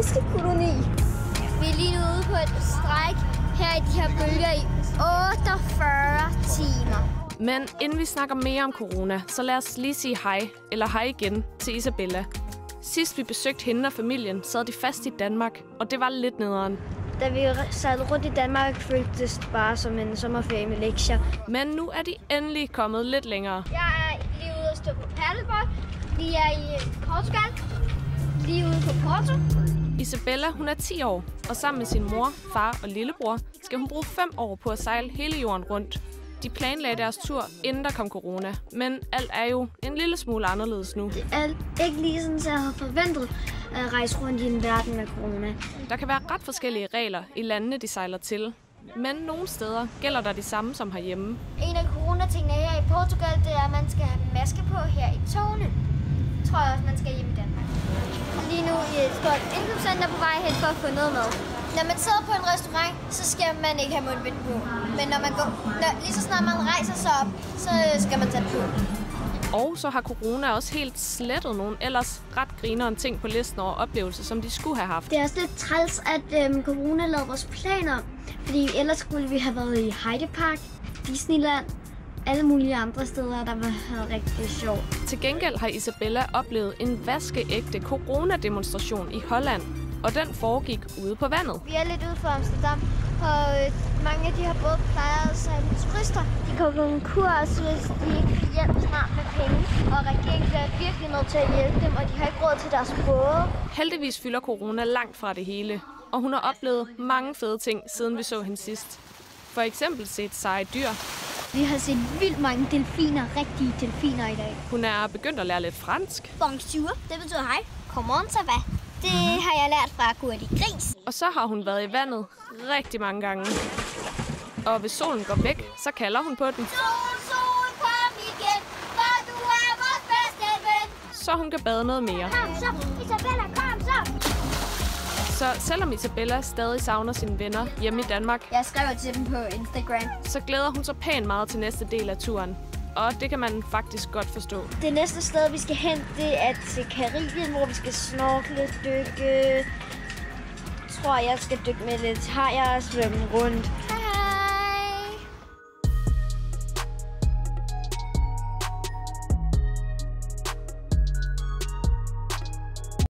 fiskekoloni. Vi er lige nu ude på et stræk her i de her bølger i 48 timer. Men inden vi snakker mere om corona, så lad os lige sige hej, eller hej igen, til Isabella. Sidst vi besøgte hende og familien, sad de fast i Danmark, og det var lidt nederen. Da vi sejlede rundt i Danmark, føltes det bare som en sommerferie med lektier. Men nu er de endelig kommet lidt længere. Jeg er lige ude at stå på paddleboard. Vi er i Portugal. Lige ude på Porto. Isabella, hun er 10 år, og sammen med sin mor, far og lillebror, skal hun bruge 5 år på at sejle hele jorden rundt. De planlagde deres tur, inden der kom corona, men alt er jo en lille smule anderledes nu. Det er ikke lige sådan, at jeg havde forventet at rejse rundt i en verden med corona. Der kan være ret forskellige regler i landene, de sejler til. Men nogle steder gælder der de samme som herhjemme. En af coronatingene her i Portugal, det er, at man skal have maske på her i togene. Tror jeg også, man skal hjemme i Danmark. Lige nu i et stort indkøbscenter på vej hen for at få noget mad. Når man sidder på en restaurant, så skal man ikke have mundbind på. Men lige så snart man rejser sig op, så skal man tage på. Og så har corona også helt slettet nogle ellers ret grinerende ting på listen over oplevelser, som de skulle have haft. Det er også lidt træls, at corona lavede vores planer. Fordi ellers skulle vi have været i Heide Park, Disneyland, alle mulige andre steder, der havde rigtig sjovt. Til gengæld har Isabella oplevet en vaskeægte coronademonstration i Holland, og den foregik ude på vandet. Vi er lidt ude for Amsterdam, og mange af de her både plejer at sejle turister. De går konkurs, hvis de ikke får hjælp snart med penge, og regeringen bliver virkelig nødt til at hjælpe dem, og de har ikke råd til deres både. Heldigvis fylder corona langt fra det hele, og hun har oplevet mange fede ting, siden vi så hende sidst. For eksempel set seje dyr. Vi har set vildt mange delfiner, rigtige delfiner i dag. Hun er begyndt at lære lidt fransk. Bonjour, det betyder hej. Comment ça va? Det har jeg lært fra Gurli Gris. Og så har hun været i vandet rigtig mange gange. Og hvis solen går væk, så kalder hun på den. Sol, kom igen, for du er vores bedste ven. Så hun kan bade noget mere. Kom så, Isabella, kom så. Så selvom Isabella stadig savner sine venner hjemme i Danmark, jeg skriver til dem på Instagram, så glæder hun sig pænt meget til næste del af turen. Og det kan man faktisk godt forstå. Det næste sted, vi skal hen, det er til Karibien, hvor vi skal snorkle, dykke. Jeg tror, jeg skal dykke med lidt hajer og svømme rundt.